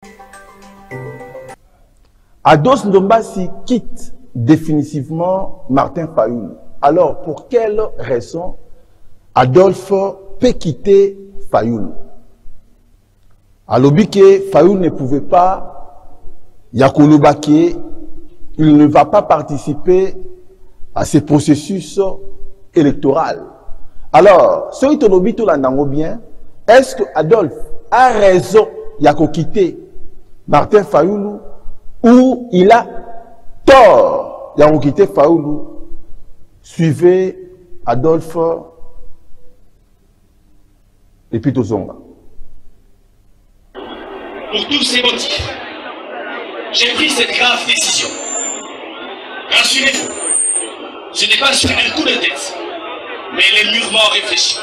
Ados Ndombasi quitte définitivement Martin Fayoulou. Alors, pour quelle raison Adolphe peut quitter Fayoulou? Alobi que Fayoulou ne pouvait pas, Yakolobake, il ne va pas participer à ce processus électoral. Alors, ce qui est tout l'andango bien, est-ce que Adolphe a raison de quitter Martin Fayoulou ou il a tort de quitter Fayoulou? Suivez Adolphe et puis Tozonga. Pour tous ces motifs, j'ai pris cette grave décision. Rassurez-vous, ce n'est pas sur un coup de tête, mais elle est mûrement réfléchie.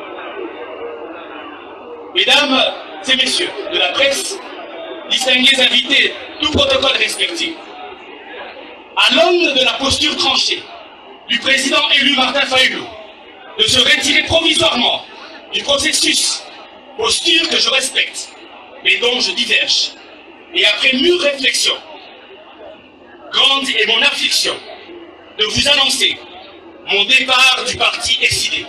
Mesdames et messieurs de la presse, distingués invités, tout protocole respecté, à l'aune de la posture tranchée du président élu Martin Fayoulou de se retirer provisoirement du processus, posture que je respecte, mais dont je diverge, et après mûre réflexion, grande est mon affliction de vous annoncer mon départ du parti exilé.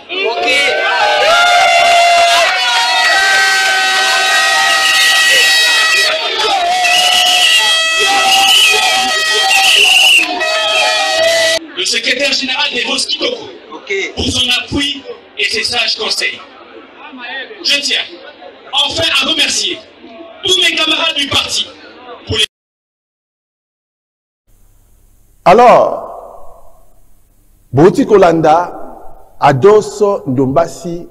Le secrétaire général des Vos Kitoko, pour son appui et ses sages conseils. Je tiens enfin à remercier tous mes camarades du parti pour les... Alors, Boti Kolanda, Ados Ndombasi,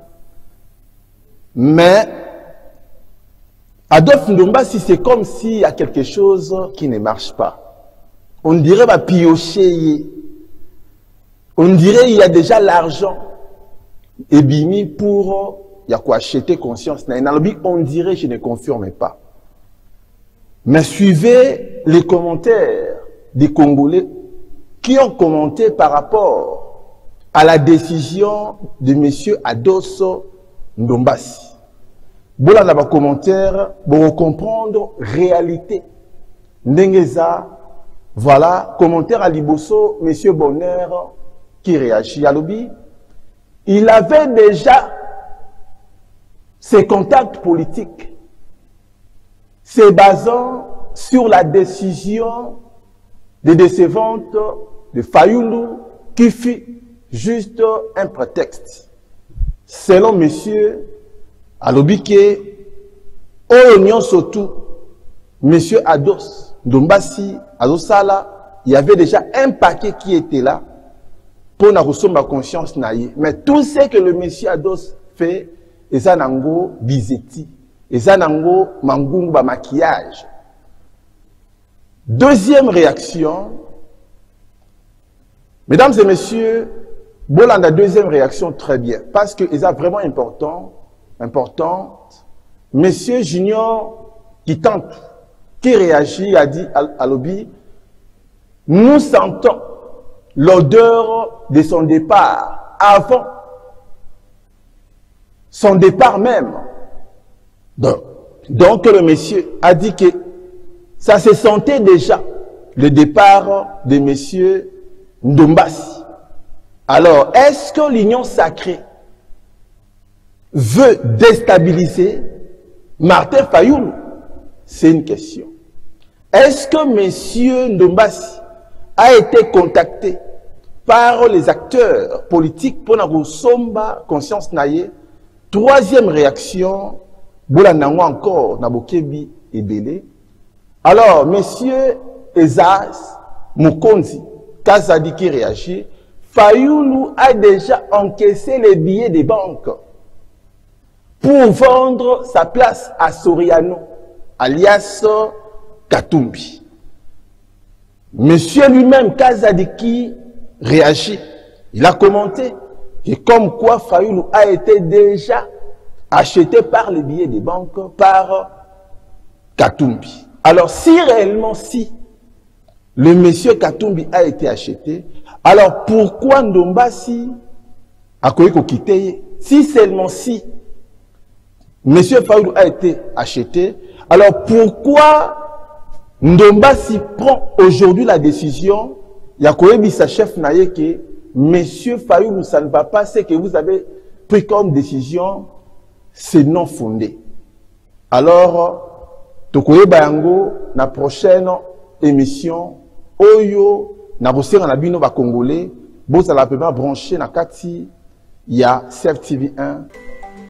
mais Adolphe Ndombasi, c'est comme s'il y a quelque chose qui ne marche pas. On dirait va piocher. On dirait il y a déjà l'argent et bimi pour il y a quoi acheter conscience. On dirait je ne confirme pas. Mais suivez les commentaires des Congolais qui ont commenté par rapport à la décision de M. Ados Ndombasi. Bon là dans commentaire pour comprendre réalité. Ndengeza, voilà commentaire à Liboso, M. Bonheur qui réagit à l'objet. Il avait déjà ses contacts politiques, se basant sur la décision de décevante de Fayoulou qui fut juste un prétexte. Selon monsieur Alobike, Oignon surtout, monsieur Ados Ndombasi, Adosala, il y avait déjà un paquet qui était là pour nous ressembler ma conscience naïe. Mais tout ce que le monsieur Ados fait, et ça nango bizeti, et ça nango mangungu maquillage. Deuxième réaction, mesdames et messieurs, Bolanda deuxième réaction très bien, parce que c'est vraiment importante. Monsieur Junior qui tente, qui réagit, a dit à l'objet, nous sentons l'odeur de son départ avant son départ même. Donc le monsieur a dit que ça se sentait déjà le départ de monsieur Ndombasi. Alors, est-ce que l'union sacrée veut déstabiliser Martin Fayoulou? C'est une question. Est-ce que monsieur Ndombasi a été contacté par les acteurs politiques pour nous somba conscience naïe? Troisième réaction, Boulanango encore, Nabokebi et Belé. Alors, monsieur Ezas Mukonzi, Kazadi qui réagit, Fayoulou a déjà encaissé les billets des banques pour vendre sa place à Soriano, alias Katumbi. Monsieur lui-même, Kazadiki, réagit. Il a commenté que comme quoi Fayoulou a été déjà acheté par les billets des banques par Katumbi. Alors, si réellement, si le monsieur Katumbi a été acheté, alors pourquoi Ndombasi a quitté? Si seulement si monsieur Fayoulou a été acheté, Alors pourquoi Ndombasi prend aujourd'hui la décision, Yakoyebi sa chef naye que Monsieur Fayoulou, ça ne va pas, c'est que vous avez pris comme décision, c'est non fondé. Alors, Tokoye Bayango, la prochaine émission, Oyo, na bosera na bino ba Congolais, boza la pema branché na kati, il y a CFTV 1.